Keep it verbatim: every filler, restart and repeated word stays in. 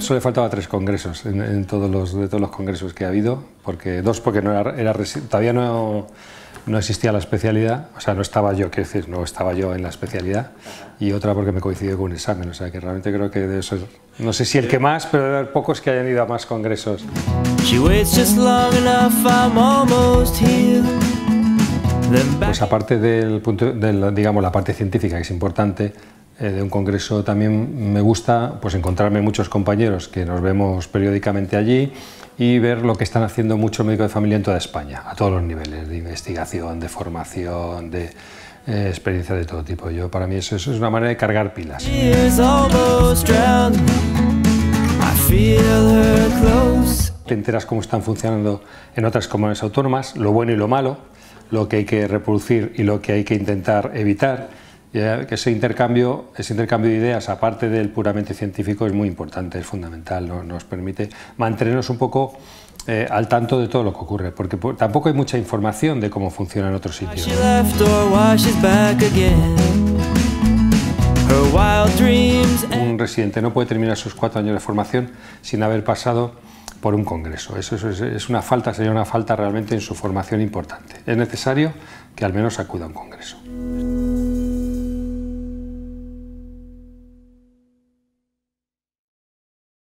solo le faltaba tres congresos en, en todos los, de todos los congresos que ha habido, porque dos porque no era, era todavía no, no existía la especialidad, o sea, no estaba yo, quiero decir, no estaba yo en la especialidad, y otra porque me coincidió con un examen, o sea, que realmente creo que debe ser, no sé si el que más, pero debe haber pocos que hayan ido a más congresos. Pues aparte del punto, del, digamos, la parte científica, que es importante, eh, de un congreso también me gusta pues encontrarme muchos compañeros que nos vemos periódicamente allí y ver lo que están haciendo muchos médicos de familia en toda España, a todos los niveles, de investigación, de formación, de eh, experiencia de todo tipo. Yo, para mí eso, eso es una manera de cargar pilas. Te enteras cómo están funcionando en otras comunidades autónomas, lo bueno y lo malo, lo que hay que reproducir y lo que hay que intentar evitar. Ya que ese intercambio, ese intercambio de ideas, aparte del puramente científico, es muy importante, es fundamental, ¿no? Nos permite mantenernos un poco eh, al tanto de todo lo que ocurre, porque por, tampoco hay mucha información de cómo funciona en otros sitios. Un residente no puede terminar sus cuatro años de formación sin haber pasado por un congreso. Eso, eso es, es una falta, sería una falta realmente en su formación importante. Es necesario que al menos acuda a un congreso.